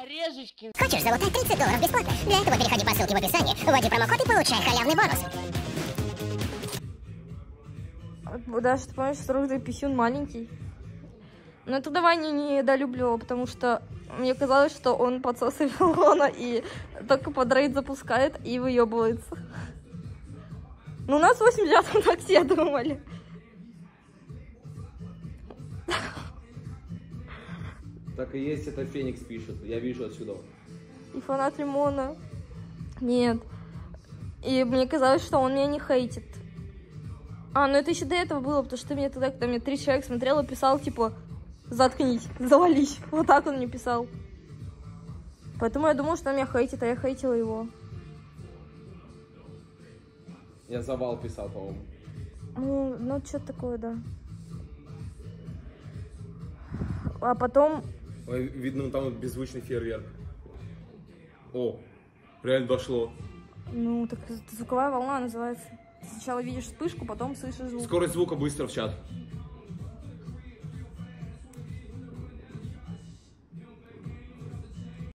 Орешечки. Хочешь залутать $30 бесплатно? Для этого переходи по ссылке в описании, вводи промокод и получай халявный бонус. Даже ты понимаешь, что Рогда писюн маленький. Но это давай не недолюбливала, потому что мне казалось, что он подсос Вавилона и только под рейд запускает и выебывается. Ну, у нас 89-м так все думали. Так и есть, это Феникс пишет, я вижу отсюда. И фанат Лимона. Нет. И мне казалось, что он меня не хейтит. А, ну это еще до этого было, потому что ты мне тогда, когда мне 3 человека смотрела, писал, типа, заткнись, завались. Вот так он мне писал. Поэтому я думала, что он меня хейтит, а я хейтила его. Я завал писал, по-моему. Ну что-то такое, да. А потом... Ой, видно, там вот беззвучный фейерверк. О, реально дошло. Ну, так звуковая волна называется. Ты сначала видишь вспышку, потом слышишь звук. Скорость звука быстро в чат.